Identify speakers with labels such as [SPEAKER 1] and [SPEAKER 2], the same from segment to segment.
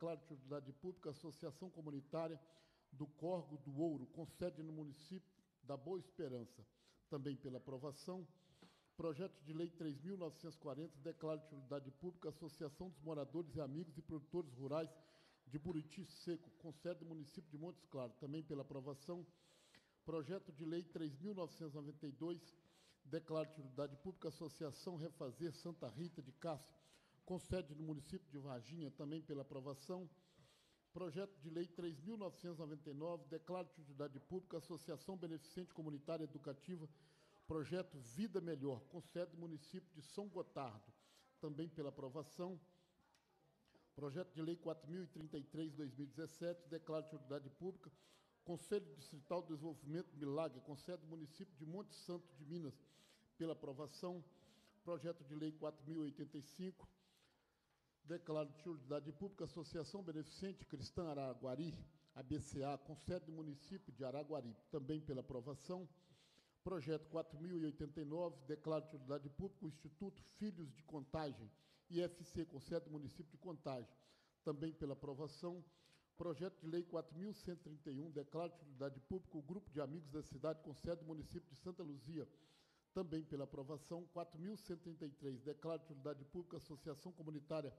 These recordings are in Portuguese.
[SPEAKER 1] declara de utilidade pública a Associação Comunitária do Córrego do Ouro, com sede no município da Boa Esperança. Também pela aprovação. Projeto de Lei 3.940, declara de utilidade pública a Associação dos Moradores e Amigos e Produtores Rurais de Buriti Seco, com sede no município de Montes Claros. Também pela aprovação. Projeto de Lei 3.992, declara de utilidade pública a Associação Refazer Santa Rita de Cássia, com sede no município de Varginha. Também pela aprovação. Projeto de Lei 3.999, declara de utilidade pública a Associação Beneficente Comunitária Educativa, Projeto Vida Melhor, com sede no município de São Gotardo. Também pela aprovação. Projeto de Lei 4.033/2017, declara de utilidade pública Conselho Distrital de Desenvolvimento Milagre, com sede no município de Monte Santo de Minas. Pela aprovação. Projeto de Lei 4.085, declara de utilidade pública a Associação Beneficente Cristã Araguari, ABCA, com sede no município de Araguari. Também pela aprovação. Projeto 4.089, declara de utilidade pública o Instituto Filhos de Contagem, IFC, com sede no município de Contagem. Também pela aprovação. Projeto de Lei 4.131, declara de utilidade pública o Grupo de Amigos da Cidade, com sede no município de Santa Luzia. Também pela aprovação. 4.133, declara de utilidade pública a Associação Comunitária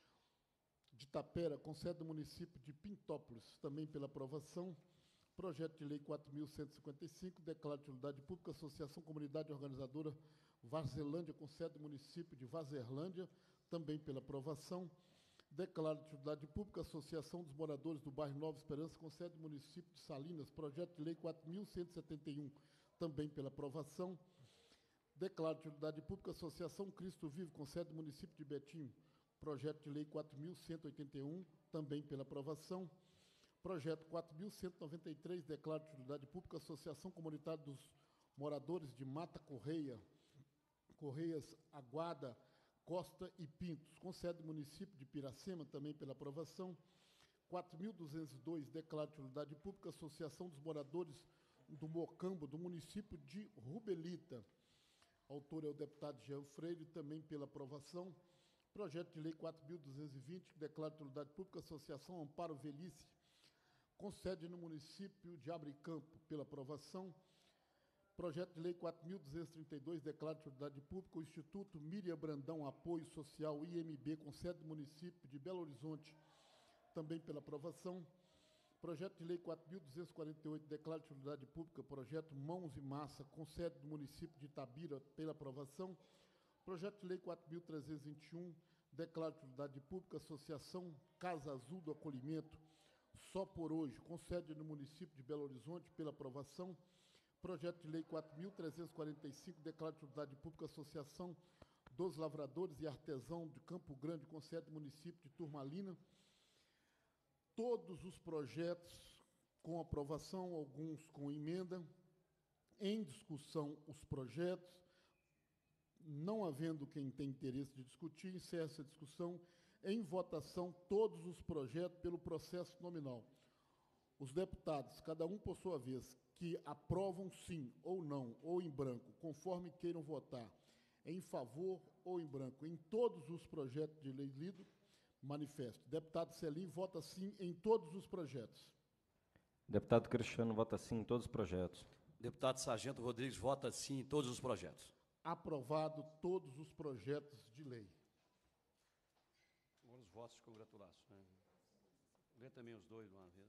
[SPEAKER 1] de Tapera, com sede no município de Pintópolis. Também pela aprovação. Projeto de Lei 4.155, declara de utilidade pública a Associação Comunidade Organizadora Vazerlândia, com sede no município de Vazerlândia. Também pela aprovação. Declara de utilidade pública a Associação dos Moradores do Bairro Nova Esperança, com sede no município de Salinas. Projeto de Lei 4.171, também pela aprovação. Declara de utilidade pública a Associação Cristo Vivo, com sede no município de Betim. Projeto de Lei 4.181, também pela aprovação. Projeto 4.193, declara de utilidade pública a Associação Comunitária dos Moradores de Mata Correias, Aguada, Costa e Pintos, com sede no município de Piracema, também pela aprovação. 4.202, declara de utilidade pública a Associação dos Moradores do Mocambo, do município de Rubelita. Autor é o deputado Jean Freire, também pela aprovação. Projeto de Lei 4.220, que declara de utilidade pública a Associação Amparo Velhice, com sede no município de Abricampo, pela aprovação. Projeto de Lei 4.232, declara de utilidade pública o Instituto Miriam Brandão Apoio Social, IMB, com sede no município de Belo Horizonte, também pela aprovação. Projeto de Lei 4.248, declara de utilidade pública Projeto Mãos e Massa, com sede no município de Itabira, pela aprovação. Projeto de Lei 4.321, declara de utilidade pública Associação Casa Azul do Acolhimento, Só por Hoje, com sede no município de Belo Horizonte, pela aprovação. Projeto de Lei 4.345, declara de utilidade pública Associação dos Lavradores e Artesãos de Campo Grande, com sede no município de Turmalina. Todos os projetos com aprovação, alguns com emenda. Em discussão os projetos. Não havendo quem tem interesse de discutir, encerra essa discussão. Em votação, todos os projetos pelo processo nominal. Os deputados, cada um por sua vez, que aprovam sim ou não, ou em branco, conforme queiram votar, em favor ou em branco, em todos os projetos de lei lido, manifesto. Deputado Celim vota sim em todos os projetos.
[SPEAKER 2] Deputado Cristiano vota sim em todos os projetos.
[SPEAKER 3] Deputado Sargento Rodrigues vota sim em todos os projetos.
[SPEAKER 1] Aprovado todos os projetos de lei.
[SPEAKER 3] Agora os votos de congratulação. Lê também os dois de uma vez.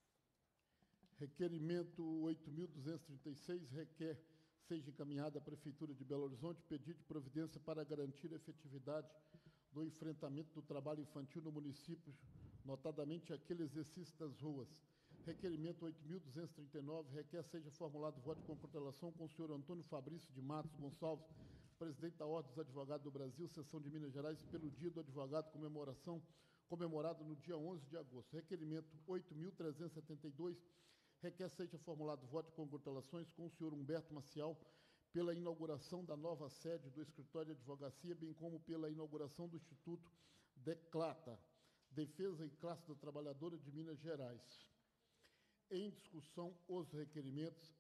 [SPEAKER 1] Requerimento 8.236 requer seja encaminhada à Prefeitura de Belo Horizonte pedido de providência para garantir a efetividade do enfrentamento do trabalho infantil no município, notadamente aquele exercício das ruas. Requerimento 8.239 requer seja formulado voto de concordatação com o senhor Antônio Fabrício de Matos Gonçalves, presidente da Ordem dos Advogados do Brasil, seção de Minas Gerais, pelo Dia do Advogado, comemorado no dia 11 de agosto. Requerimento 8.372 requer seja formulado voto de congratulações com o senhor Humberto Maciel pela inauguração da nova sede do Escritório de Advocacia, bem como pela inauguração do Instituto Declata, Defesa e Classe da Trabalhadora de Minas Gerais. Em discussão, os requerimentos.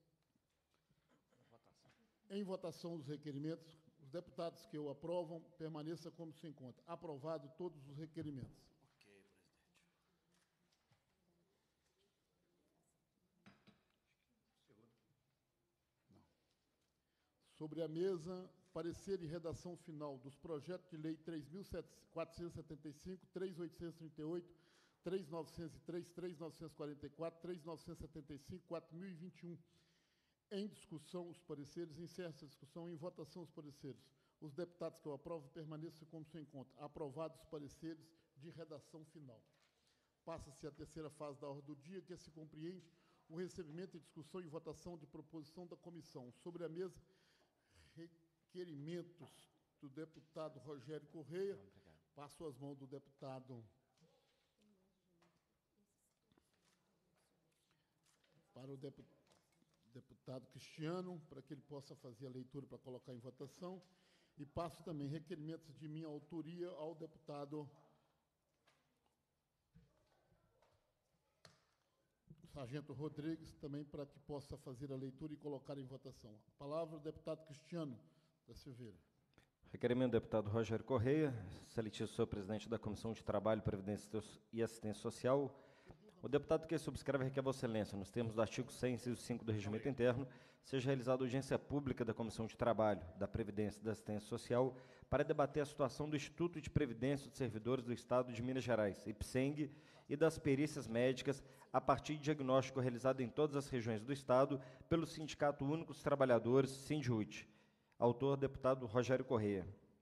[SPEAKER 1] Em votação, os requerimentos. Os deputados que o aprovam, permaneça como se encontra. Aprovado todos os requerimentos.
[SPEAKER 3] Ok, presidente.
[SPEAKER 1] Sobre a mesa, parecer e redação final dos projetos de lei 3.475, 3.838, 3.903, 3.944, 3.975, 4.021. Em discussão, os pareceres. Encerra essa discussão. Em votação, os pareceres. Os deputados que eu aprovo permaneçam como se encontram. Aprovados os pareceres de redação final. Passa-se a terceira fase da ordem do dia, que se compreende o recebimento e discussão e votação de proposição da comissão. Sobre a mesa, requerimentos do deputado Rogério Correia. Passo às mãos do deputado para o deputado Cristiano, para que ele possa fazer a leitura para colocar em votação. E passo também requerimentos de minha autoria ao deputado Sargento Rodrigues, também para que possa fazer a leitura e colocar em votação. A palavra ao deputado Cristiano da Silveira.
[SPEAKER 2] Requerimento do deputado Rogério Correia, excelentíssimo senhor presidente da Comissão de Trabalho, Previdência e Assistência Social. O deputado que subscreve requer a Vossa Excelência, nos termos do artigo 100, inciso 5 do Regimento Interno, seja realizada audiência pública da Comissão de Trabalho, da Previdência e da Assistência Social para debater a situação do Instituto de Previdência dos Servidores do Estado de Minas Gerais, IPSENG, e das perícias médicas a partir de diagnóstico realizado em todas as regiões do Estado pelo Sindicato Único dos Trabalhadores, SINDIUT. Autor, deputado Rogério Correia.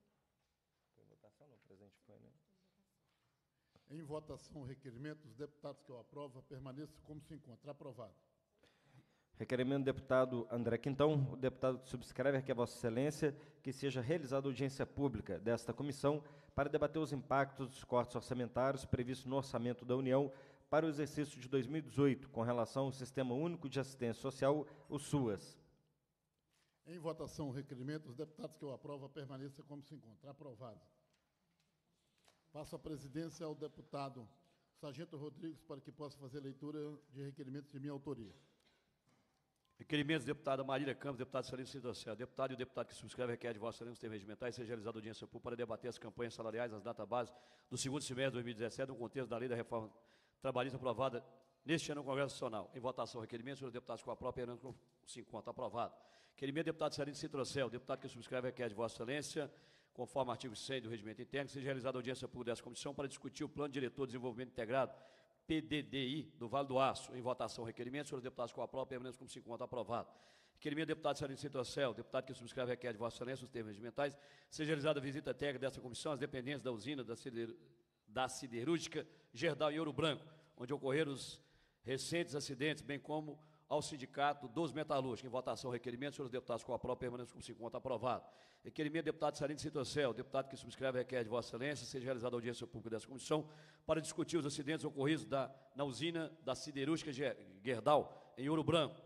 [SPEAKER 1] Em votação, o requerimento. Os deputados que eu aprovo permaneçam como se encontra. Aprovado.
[SPEAKER 2] Requerimento do deputado André Quintão. O deputado que subscreve requer a Vossa Excelência que seja realizada audiência pública desta comissão para debater os impactos dos cortes orçamentários previstos no Orçamento da União para o exercício de 2018, com relação ao Sistema Único de Assistência Social, o SUAS.
[SPEAKER 1] Em votação, o requerimento. Os deputados que eu aprovo permaneçam como se encontra. Aprovado. Passo a presidência ao deputado Sargento Rodrigues para que possa fazer leitura de requerimentos de minha autoria.
[SPEAKER 3] Requerimentos, deputada Marília Campos, deputado Celino Cidocel. Deputado e o deputado que subscreve requer de Vossa Excelência os termos regimentais seja realizada audiência pública para debater as campanhas salariais, as database do segundo semestre de 2017, no contexto da lei da reforma trabalhista aprovada neste ano no Congresso Nacional. Em votação, requerimento, senhores deputados com a própria com 50. Aprovado. Requerimento, deputado Celino Cidocel. Deputado que subscreve requer de Vossa Excelência, conforme o artigo 100 do Regimento Interno, seja realizada audiência pública dessa comissão para discutir o Plano Diretor de Desenvolvimento Integrado, PDDI, do Vale do Aço. Em votação, requerimento, senhores deputados com a própria permanência como 50. Aprovado. Requerimento, deputado Celino Cidocel. Deputado que subscreve requer de Vossa Excelência os termos regimentais, seja realizada a visita técnica dessa comissão às dependências da usina da siderúrgica Gerdau em Ouro Branco, onde ocorreram os recentes acidentes, bem como ao Sindicato dos Metalúrgicos. Em votação, requerimento, senhores deputados com a própria permanência como 50. Aprovado. Requerimento, deputado Sarino Cidocel. Deputado que subscreve requer de Vossa Excelência seja realizada a audiência pública dessa comissão para discutir os acidentes ocorridos na usina da siderúrgica Gerdau em Ouro Branco.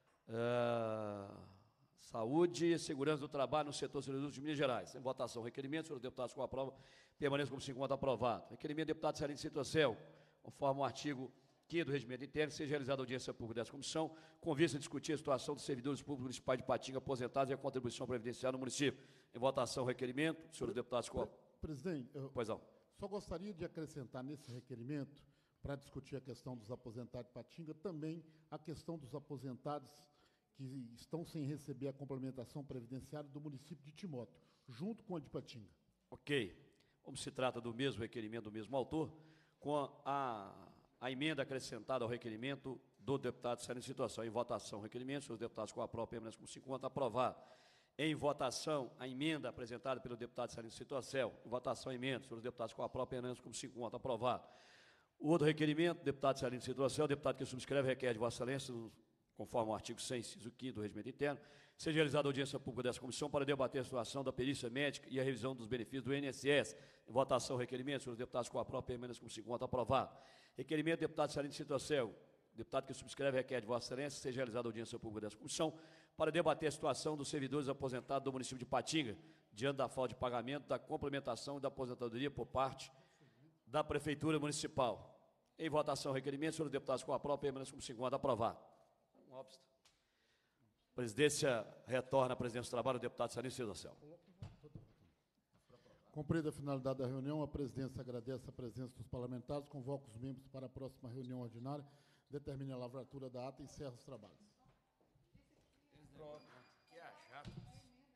[SPEAKER 3] Saúde e segurança do trabalho no setor siderúrgico de Minas Gerais. Em votação, requerimento, senhores deputados com a prova permaneçam como 50. Aprovado. Requerimento, deputado Sarino Cidocel, conforme o artigo 5º do Regimento Interno, seja realizada a audiência pública dessa comissão, com vista a discutir a situação dos servidores públicos municipais de Patinga aposentados e a contribuição previdenciária no município. Em votação, requerimento, senhores deputados com a...
[SPEAKER 1] Presidente,
[SPEAKER 3] pois não.
[SPEAKER 1] Só gostaria de acrescentar nesse requerimento, para discutir a questão dos aposentados de Patinga, também a questão dos aposentados que estão sem receber a complementação previdenciária do município de Timóteo, junto com a de Patinga.
[SPEAKER 3] Ok. Como se trata do mesmo requerimento do mesmo autor, com a emenda acrescentada ao requerimento do deputado Sarino Cidocel. Em votação, requerimento, senhores deputados com a própria permanência com 50. Aprovado. Em votação, a emenda apresentada pelo deputado Sarino Cidocel. Em votação, a emenda, senhores deputados com a própria permanência com 50. Aprovado. O outro requerimento, deputado Sarino Cidocel, deputado que subscreve requer de Vossa Excelência, conforme o artigo 100, inciso 5º do Regimento Interno, seja realizada audiência pública dessa comissão para debater a situação da perícia médica e a revisão dos benefícios do INSS. Em votação, requerimento, senhores deputados com a própria permanência com 50. Aprovado. Requerimento, deputado Sarino Cidocel, deputado que subscreve requer de Vossa Excelência, seja realizada audiência pública dessa comissão para debater a situação dos servidores aposentados do município de Patinga, diante da falta de pagamento, da complementação e da aposentadoria por parte da Prefeitura Municipal. Em votação, requerimento, senhores deputados com a própria permanência com 50. Aprovado. A presidência retorna à presidência do trabalho, o deputado Sarino Cidocel.
[SPEAKER 1] Cumprida a finalidade da reunião, a presidência agradece a presença dos parlamentares, convoca os membros para a próxima reunião ordinária, determina a lavratura da ata e encerra os trabalhos.
[SPEAKER 4] Pronto. Que é chato.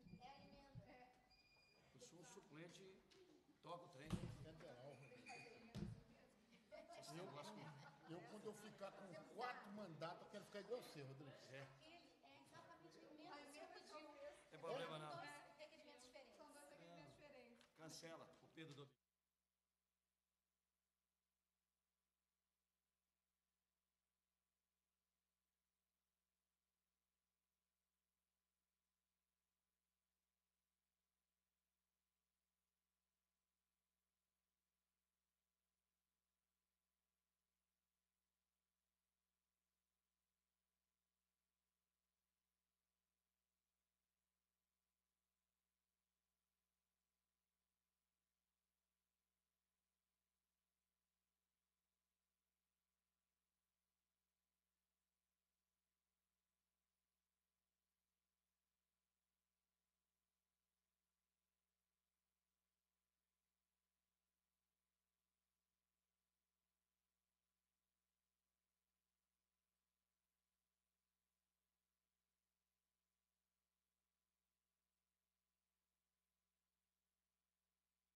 [SPEAKER 1] quando eu ficar com 4 mandatos, eu quero ficar igual você, Rodrigo.
[SPEAKER 4] É exatamente o mesmo que você pediu.
[SPEAKER 3] Não tem problema não.
[SPEAKER 4] Dois requerimentos diferentes. São 2 requerimentos diferentes.
[SPEAKER 3] Cancela. O Pedro do